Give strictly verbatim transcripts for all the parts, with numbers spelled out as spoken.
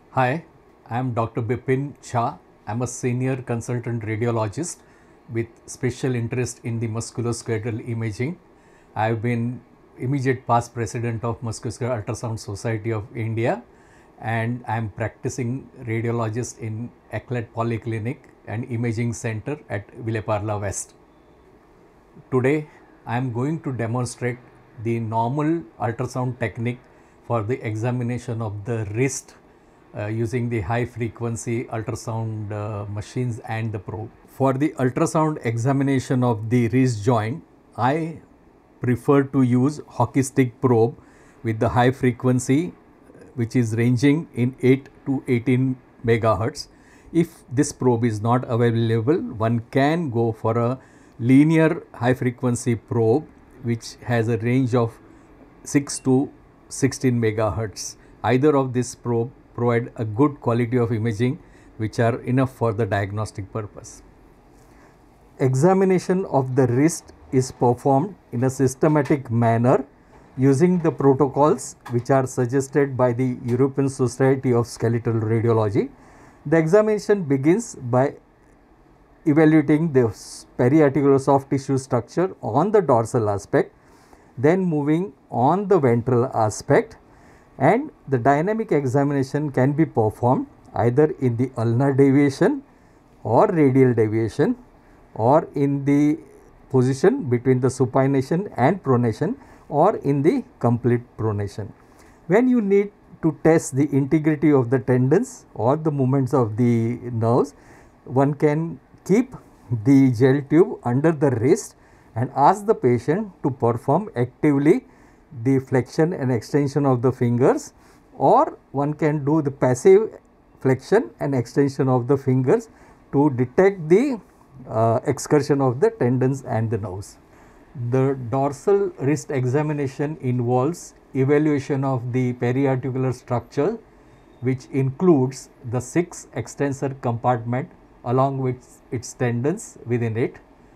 Hi, I am Doctor Bipin Jha. I am a senior consultant radiologist with special interest in the musculoskeletal imaging. I have been immediate past president of Musculoskeletal Ultrasound Society of India, and I am practicing radiologist in Eclat Polyclinic and Imaging Center at Vileparla West. Today, I am going to demonstrate the normal ultrasound technique for the examination of the wrist uh, using the high frequency ultrasound uh, machines and the probe. For the ultrasound examination of the wrist joint, I prefer to use hockey stick probe with the high frequency, which is ranging in eight to eighteen megahertz. If this probe is not available, one can go for a linear high frequency probe which has a range of six to sixteen megahertz. Either of this probe provide a good quality of imaging which are enough for the diagnostic purpose. Examination of the wrist is performed in a systematic manner using the protocols which are suggested by the European Society of Skeletal Radiology. The examination begins by evaluating the periarticular soft tissue structure on the dorsal aspect, then moving on the ventral aspect, and the dynamic examination can be performed either in the ulnar deviation or radial deviation or in the position between the supination and pronation or in the complete pronation. When you need to test the integrity of the tendons or the movements of the nerves, one can keep the gel tube under the wrist and ask the patient to perform actively the flexion and extension of the fingers, or one can do the passive flexion and extension of the fingers to detect the uh, excursion of the tendons and the nerves. The dorsal wrist examination involves evaluation of the periarticular structure, which includes the six extensor compartment along with its tendons within it.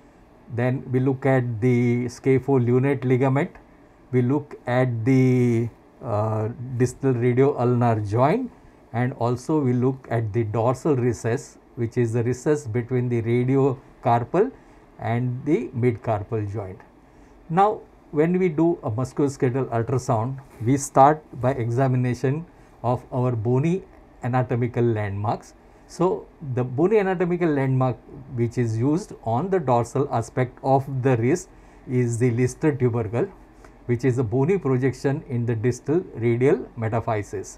Then we look at the scapholunate ligament, we look at the uh, distal radio-ulnar joint, and also we look at the dorsal recess, which is the recess between the radiocarpal and the midcarpal joint. Now, when we do a musculoskeletal ultrasound, we start by examination of our bony anatomical landmarks. So, the bony anatomical landmark which is used on the dorsal aspect of the wrist is the Lister tubercle, which is a bony projection in the distal radial metaphysis.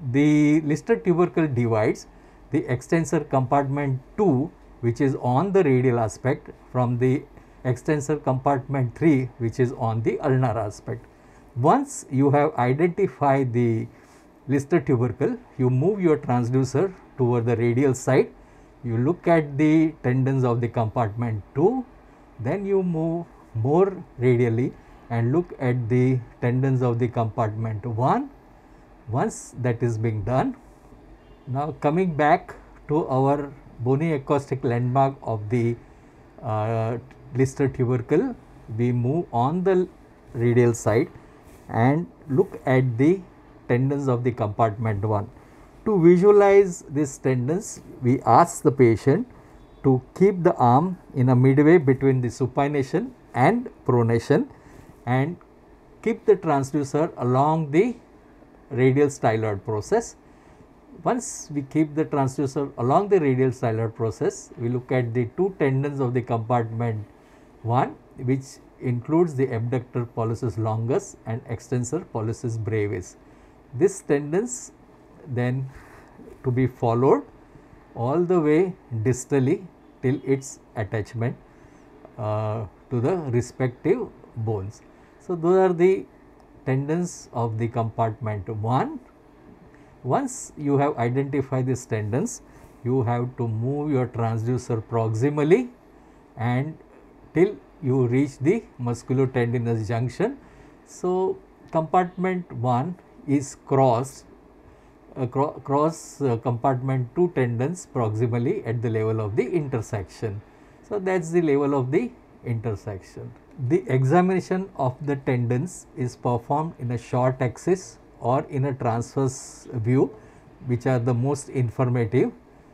The Lister tubercle divides the extensor compartment two, which is on the radial aspect, from the extensor compartment three, which is on the ulnar aspect. Once you have identified the Lister tubercle, you move your transducer toward the radial side, you look at the tendons of the compartment two, then you move more radially and look at the tendons of the compartment one. Once that is being done, now coming back to our bony acoustic landmark of the uh, Lister tubercle, we move on the radial side and look at the tendons of the compartment one. To visualize these tendons, we ask the patient to keep the arm in a midway between the supination and pronation and keep the transducer along the radial styloid process. Once we keep the transducer along the radial styloid process, we look at the two tendons of the compartment one, which includes the abductor pollicis longus and extensor pollicis brevis. This tendons then to be followed all the way distally till its attachment uh, to the respective bones. So, those are the tendons of the compartment one. Once you have identified these tendons, you have to move your transducer proximally and till you reach the musculotendinous junction. So, compartment one is crossed uh, cro cross uh, compartment two tendons proximally at the level of the intersection. So, that is the level of the intersection. The examination of the tendons is performed in a short axis or in a transverse view which are the most informative.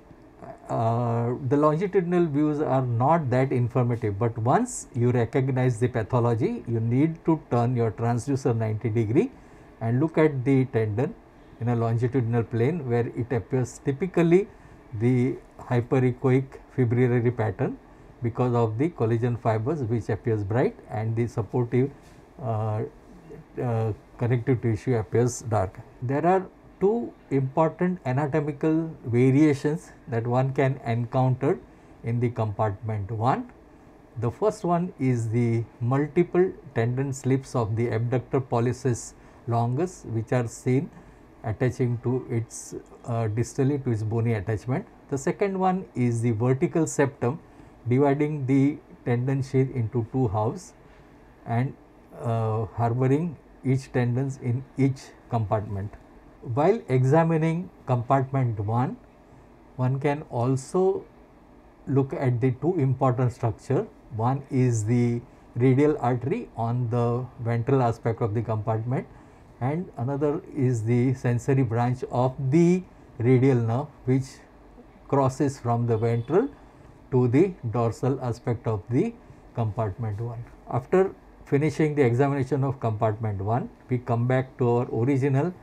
Uh, the longitudinal views are not that informative, but once you recognize the pathology, you need to turn your transducer ninety degree and look at the tendon in a longitudinal plane where it appears typically the hyperechoic fibrillary pattern because of the collagen fibers which appears bright and the supportive uh, uh, connective tissue appears dark. There are two important anatomical variations that one can encounter in the compartment one. The first one is the multiple tendon slips of the abductor pollicis longus, which are seen attaching to its uh, distally to its bony attachment. The second one is the vertical septum dividing the tendon sheath into two halves and uh, harboring each tendons in each compartment. While examining compartment one, one can also look at the two important structure. One is the radial artery on the ventral aspect of the compartment, and another is the sensory branch of the radial nerve which crosses from the ventral to the dorsal aspect of the compartment one. After finishing the examination of compartment one, we come back to our original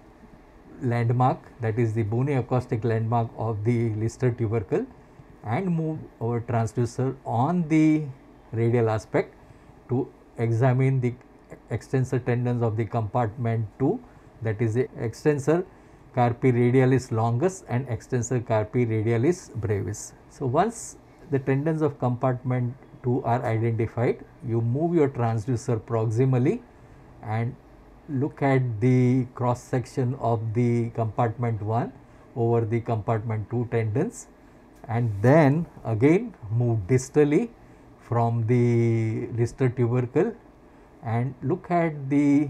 landmark, that is the bony acoustic landmark of the Lister tubercle, and move our transducer on the radial aspect to examine the extensor tendons of the compartment two, that is the extensor carpi radialis longus and extensor carpi radialis brevis. So, once the tendons of compartment two are identified, you move your transducer proximally and look at the cross section of the compartment one over the compartment two tendons, and then again move distally from the Lister tubercle and look at the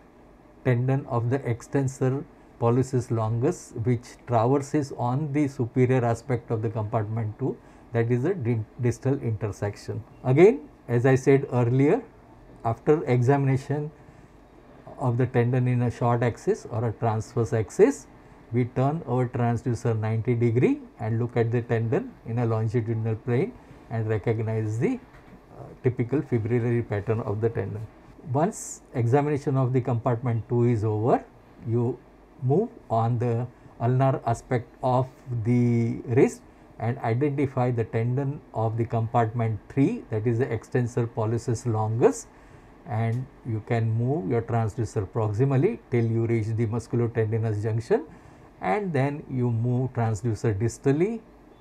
tendon of the extensor pollicis longus which traverses on the superior aspect of the compartment two, that is a distal intersection. Again, as I said earlier, after examination of the tendon in a short axis or a transverse axis, we turn our transducer ninety degree and look at the tendon in a longitudinal plane and recognize the uh, typical fibrillary pattern of the tendon. Once examination of the compartment two is over, you move on the ulnar aspect of the wrist and identify the tendon of the compartment three, that is the extensor pollicis longus, and you can move your transducer proximally till you reach the musculotendinous junction, and then you move transducer distally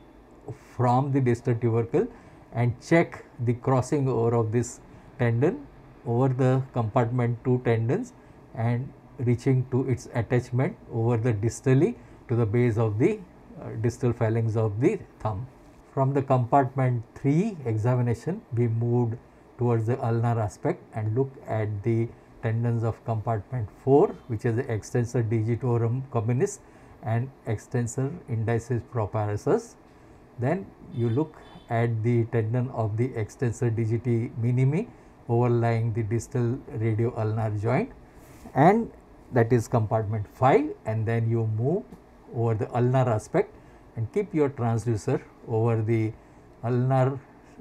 from the distal tubercle and check the crossing over of this tendon over the compartment two tendons and reaching to its attachment over the distally to the base of the uh, distal phalanx of the thumb. From the compartment three examination, we moved towards the ulnar aspect and look at the tendons of compartment four, which is the extensor digitorum communis and extensor indicis proparosus. Then you look at the tendon of the extensor digiti minimi overlying the distal radio-ulnar joint, and that is compartment five, and then you move over the ulnar aspect and keep your transducer over the ulnar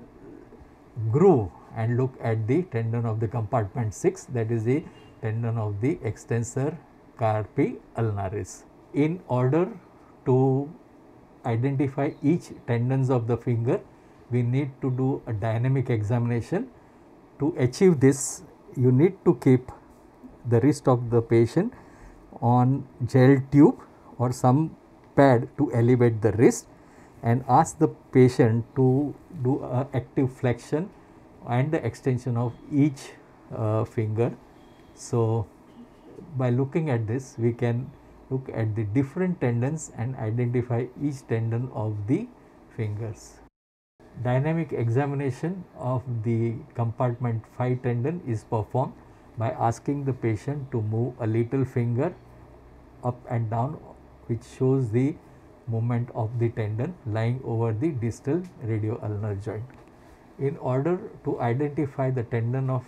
groove and look at the tendon of the compartment six, that is the tendon of the extensor carpi ulnaris. In order to identify each tendons of the finger, we need to do a dynamic examination. To achieve this, you need to keep the wrist of the patient on gel tube or some pad to elevate the wrist, and ask the patient to do a active flexion and the extension of each uh, finger. So, by looking at this, we can look at the different tendons and identify each tendon of the fingers. Dynamic examination of the compartment five tendon is performed by asking the patient to move a little finger up and down, which shows the movement of the tendon lying over the distal radio-ulnar joint. In order to identify the tendon of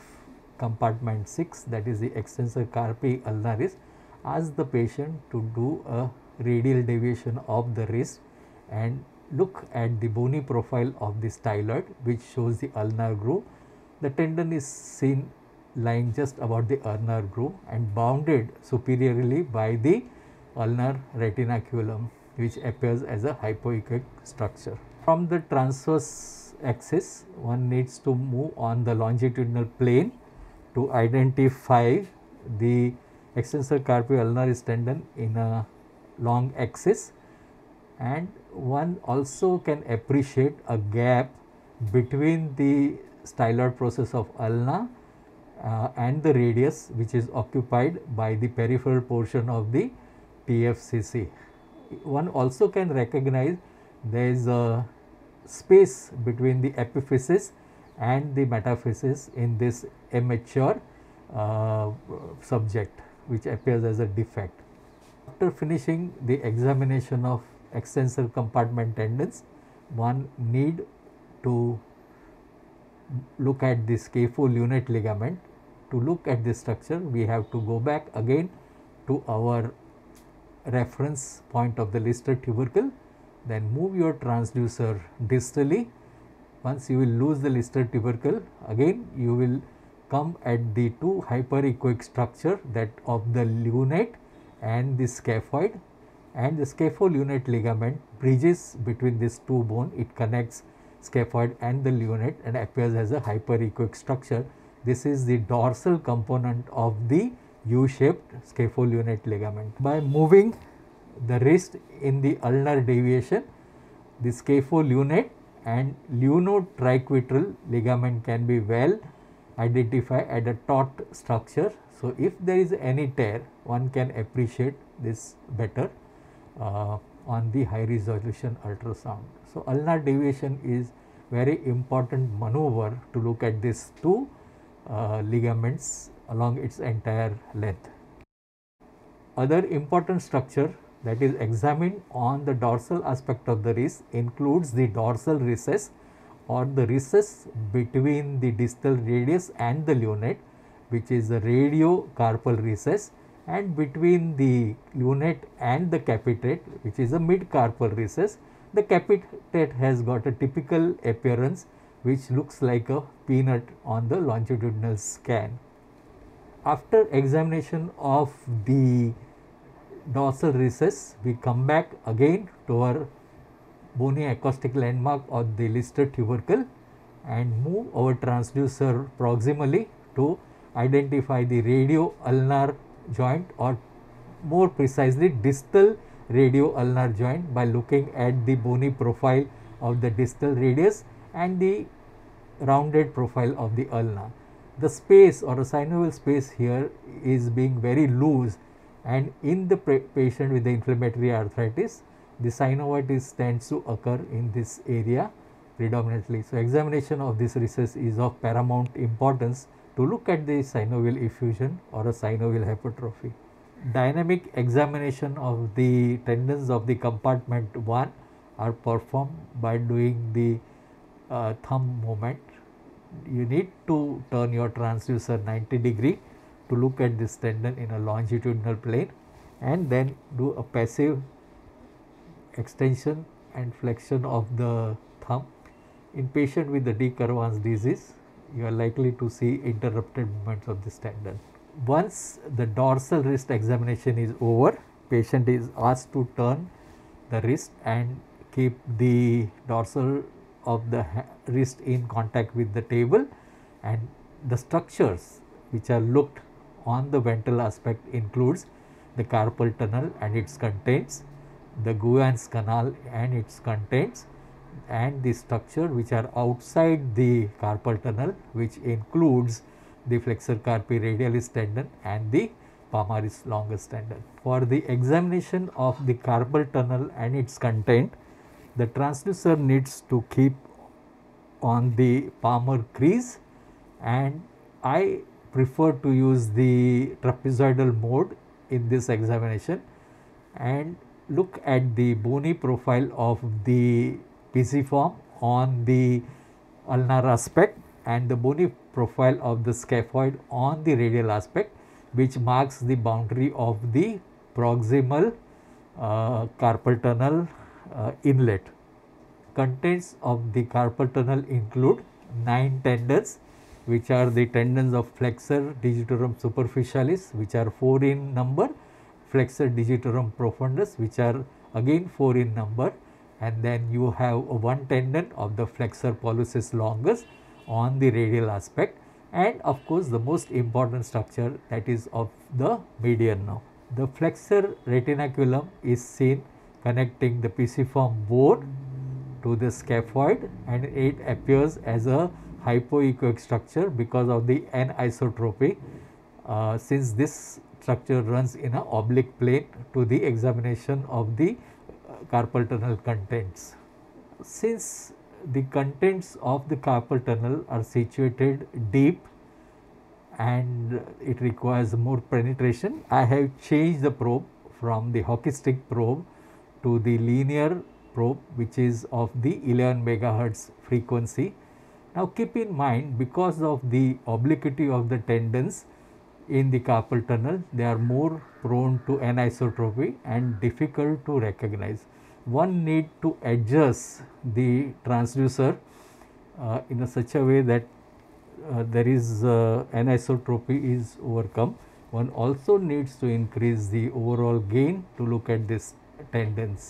compartment six, that is the extensor carpi ulnaris, ask the patient to do a radial deviation of the wrist and look at the bony profile of the styloid, which shows the ulnar groove. The tendon is seen lying just above the ulnar groove and bounded superiorly by the ulnar retinaculum, which appears as a hypoechoic structure. From the transverse axis, one needs to move on the longitudinal plane to identify the extensor carpi ulnaris tendon in a long axis, and one also can appreciate a gap between the styloid process of ulna uh, and the radius, which is occupied by the peripheral portion of the T F C C. One also can recognize there is a space between the epiphysis and the metaphysis in this immature uh, subject, which appears as a defect. After finishing the examination of extensor compartment tendons, one need to look at the scapholunate ligament. To look at this structure, we have to go back again to our reference point of the Lister tubercle, then move your transducer distally. Once you will lose the Lister tubercle, again you will come at the two hyperechoic structure, that of the lunate and the scaphoid, and the scapholunate ligament bridges between these two bone. It connects scaphoid and the lunate and appears as a hyperechoic structure. This is the dorsal component of the U-shaped scapholunate ligament. By moving the wrist in the ulnar deviation, the scapholunate and lunotriquetral ligament can be well identified at a taut structure. So, if there is any tear, one can appreciate this better uh, on the high resolution ultrasound. So, ulnar deviation is very important maneuver to look at these two uh, ligaments along its entire length. Other important structure that is examined on the dorsal aspect of the wrist includes the dorsal recess, or the recess between the distal radius and the lunate, which is the radiocarpal recess, and between the lunate and the capitate, which is a midcarpal recess. The capitate has got a typical appearance which looks like a peanut on the longitudinal scan. After examination of the dorsal recess, we come back again to our bony acoustic landmark of the Lister tubercle and move our transducer proximally to identify the radio-ulnar joint, or more precisely distal radio-ulnar joint, by looking at the bony profile of the distal radius and the rounded profile of the ulna. The space or a synovial space here is being very loose, and in the patient with the inflammatory arthritis, the synovitis tends to occur in this area predominantly. So, examination of this recess is of paramount importance to look at the synovial effusion or a synovial hypertrophy. Dynamic examination of the tendons of the compartment one are performed by doing the uh, thumb movement. You need to turn your transducer ninety degree to look at this tendon in a longitudinal plane, and then do a passive extension and flexion of the thumb. In patient with the de Quervain's disease, you are likely to see interrupted movements of this tendon. Once the dorsal wrist examination is over, patient is asked to turn the wrist and keep the dorsal of the wrist in contact with the table, and the structures which are looked on the ventral aspect includes the carpal tunnel and its contents, the Guyon's canal and its contents, and the structure which are outside the carpal tunnel, which includes the flexor carpi radialis tendon and the palmaris longus tendon. For the examination of the carpal tunnel and its content, the transducer needs to keep on the palmar crease, and I prefer to use the trapezoidal mode in this examination and look at the bony profile of the pisiform on the ulnar aspect and the bony profile of the scaphoid on the radial aspect, which marks the boundary of the proximal uh, carpal tunnel uh, inlet. Contents of the carpal tunnel include nine tendons, which are the tendons of flexor digitorum superficialis, which are four in number, flexor digitorum profundus, which are again four in number, and then you have one tendon of the flexor pollicis longus on the radial aspect, and of course the most important structure, that is of the median nerve. The flexor retinaculum is seen connecting the pisiform bone to the scaphoid, and it appears as a hypoechoic structure because of the anisotropy, uh, since this structure runs in a oblique plane to the examination of the uh, carpal tunnel contents. Since the contents of the carpal tunnel are situated deep and it requires more penetration, I have changed the probe from the hockey stick probe to the linear probe, which is of the eleven megahertz frequency. Now keep in mind, because of the obliquity of the tendons in the carpal tunnel, they are more prone to anisotropy and difficult to recognize. One need to adjust the transducer uh, in a such a way that uh, there is uh, anisotropy is overcome. One also needs to increase the overall gain to look at these tendons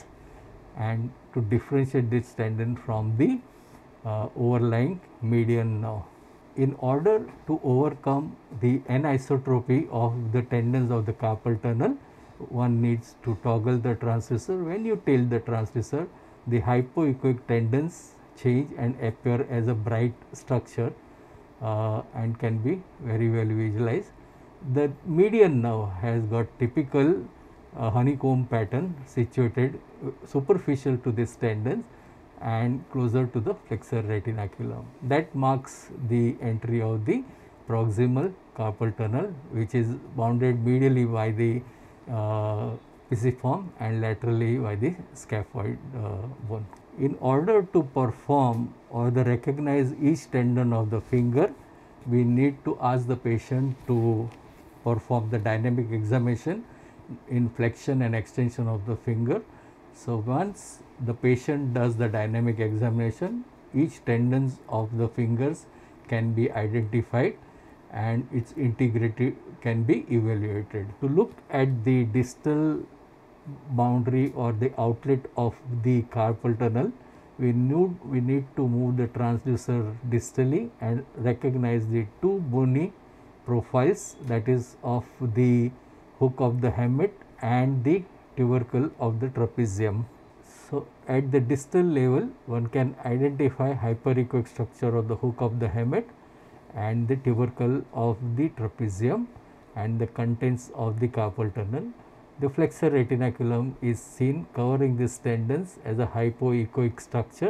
and to differentiate this tendon from the uh, overlying median nerve. In order to overcome the anisotropy of the tendons of the carpal tunnel, one needs to toggle the transducer. When you tilt the transducer, the hypoechoic tendons change and appear as a bright structure uh, and can be very well visualized. The median nerve has got typical uh, honeycomb pattern situated uh, superficial to this tendons and closer to the flexor retinaculum. That marks the entry of the proximal carpal tunnel, which is bounded medially by the uh, pisiform and laterally by the scaphoid uh, bone. In order to perform or the recognize each tendon of the finger, we need to ask the patient to perform the dynamic examination in flexion and extension of the finger. So once the patient does the dynamic examination, each tendons of the fingers can be identified and its integrity can be evaluated. To look at the distal boundary or the outlet of the carpal tunnel, we need, we need to move the transducer distally and recognize the two bony profiles, that is of the hook of the hamate and the tubercle of the trapezium. So at the distal level, one can identify hyperechoic structure of the hook of the hamate and the tubercle of the trapezium and the contents of the carpal tunnel. The flexor retinaculum is seen covering these tendons as a hypoechoic structure,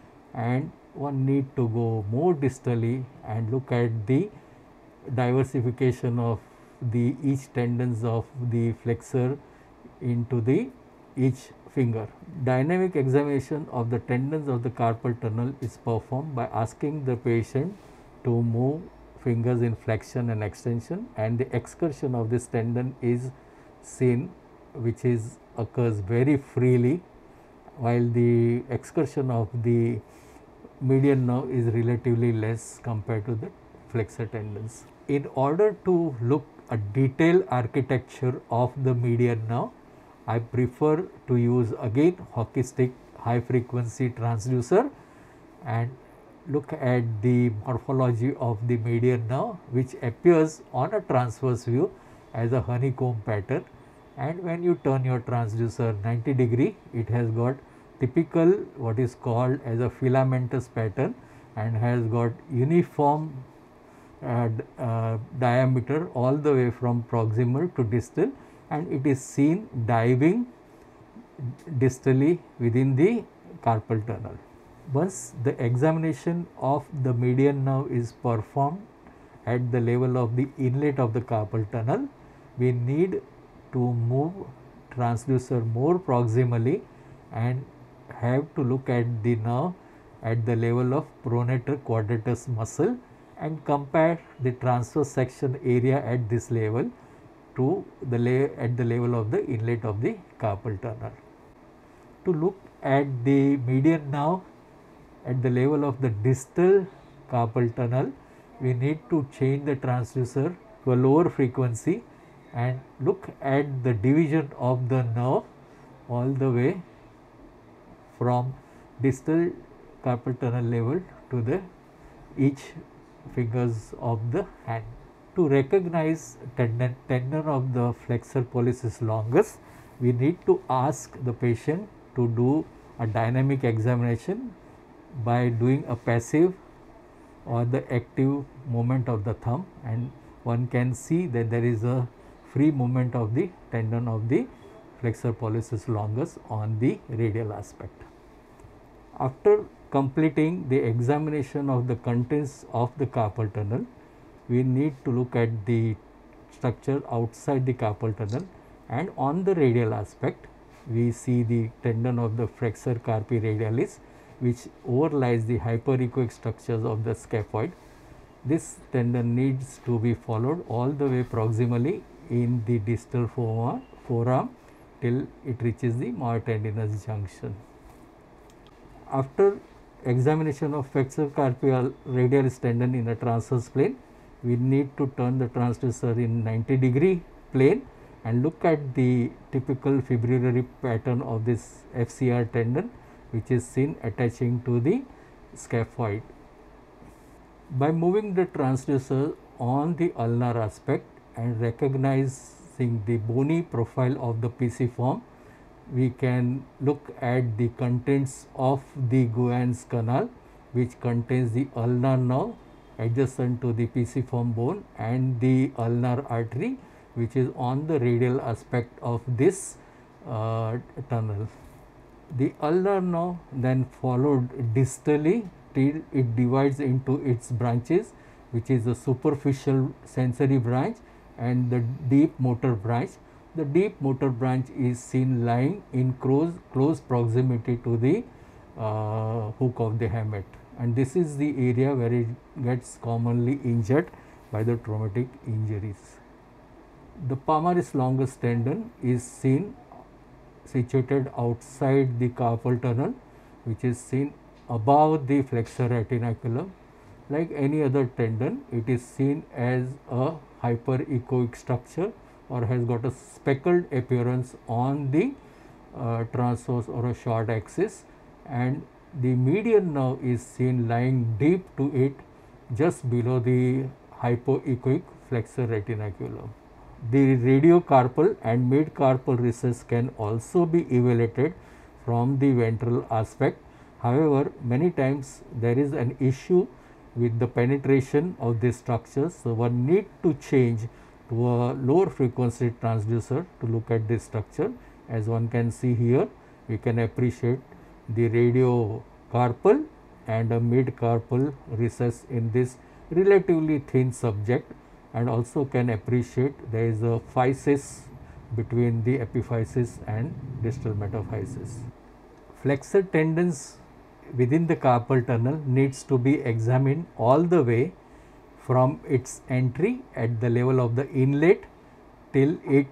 and one need to go more distally and look at the diversification of the each tendons of the flexor into the each finger. Dynamic examination of the tendons of the carpal tunnel is performed by asking the patient to move fingers in flexion and extension, and the excursion of this tendon is seen, which is occurs very freely, while the excursion of the median nerve is relatively less compared to the flexor tendons. In order to look a detailed architecture of the median nerve, I prefer to use again hockey stick high frequency transducer and look at the morphology of the median nerve, which appears on a transverse view as a honeycomb pattern, and when you turn your transducer ninety degree, it has got typical what is called as a filamentous pattern and has got uniform uh, uh, diameter all the way from proximal to distal, and it is seen diving distally within the carpal tunnel. Once the examination of the median nerve is performed at the level of the inlet of the carpal tunnel, we need to move transducer more proximally and have to look at the nerve at the level of pronator quadratus muscle and compare the transverse section area at this level to the lay at the level of the inlet of the carpal tunnel. To look at the median nerve at the level of the distal carpal tunnel, we need to change the transducer to a lower frequency and look at the division of the nerve all the way from distal carpal tunnel level to the each fingers of the hand. To recognize tendon, tendon of the flexor pollicis longus, we need to ask the patient to do a dynamic examination by doing a passive or the active movement of the thumb, and one can see that there is a free movement of the tendon of the flexor pollicis longus on the radial aspect. After completing the examination of the contents of the carpal tunnel, we need to look at the structure outside the carpal tunnel, and on the radial aspect we see the tendon of the flexor carpi radialis, which overlies the hyperechoic structures of the scaphoid. This tendon needs to be followed all the way proximally in the distal forearm till it reaches the myotendinous junction. After examination of flexor carpi radialis tendon in a transverse plane, we need to turn the transducer in ninety degree plane and look at the typical fibrillary pattern of this F C R tendon, which is seen attaching to the scaphoid. By moving the transducer on the ulnar aspect and recognizing the bony profile of the pisiform, we can look at the contents of the Guyon's canal, which contains the ulnar nerve adjacent to the pisiform bone and the ulnar artery, which is on the radial aspect of this uh, tunnel. The ulnar nerve then followed distally till it divides into its branches, which is the superficial sensory branch and the deep motor branch. The deep motor branch is seen lying in close, close proximity to the uh, hook of the hamate, and this is the area where it gets commonly injured by the traumatic injuries. The palmaris longus tendon is seen situated outside the carpal tunnel, which is seen above the flexor retinaculum. Like any other tendon, it is seen as a hyperechoic structure or has got a speckled appearance on the uh, transverse or a short axis, and the median nerve is seen lying deep to it just below the hypoechoic flexor retinaculum. The radiocarpal and midcarpal recess can also be evaluated from the ventral aspect. However, many times there is an issue with the penetration of these structures, so one need to change to a lower frequency transducer to look at this structure. As one can see here, we can appreciate the radiocarpal and a midcarpal recess in this relatively thin subject, and also can appreciate there is a physis between the epiphysis and distal metaphysis. Flexor tendons within the carpal tunnel needs to be examined all the way from its entry at the level of the inlet till it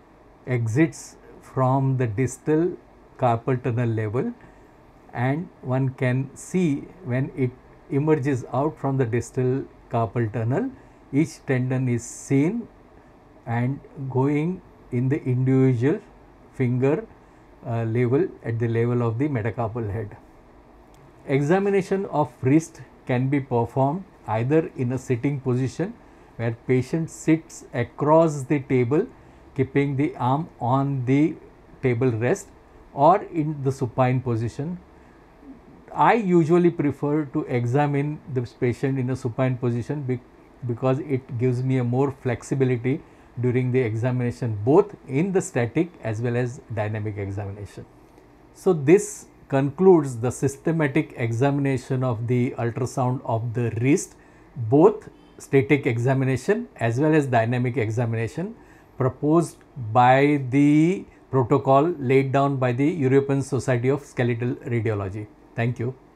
exits from the distal carpal tunnel level, and one can see when it emerges out from the distal carpal tunnel, each tendon is seen and going in the individual finger uh, level at the level of the metacarpal head. Examination of wrist can be performed either in a sitting position where patient sits across the table keeping the arm on the table rest, or in the supine position. I usually prefer to examine this patient in a supine position be because it gives me a more flexibility during the examination, both in the static as well as dynamic examination. So, this concludes the systematic examination of the ultrasound of the wrist, both static examination as well as dynamic examination proposed by the protocol laid down by the European Society of Skeletal Radiology. Thank you.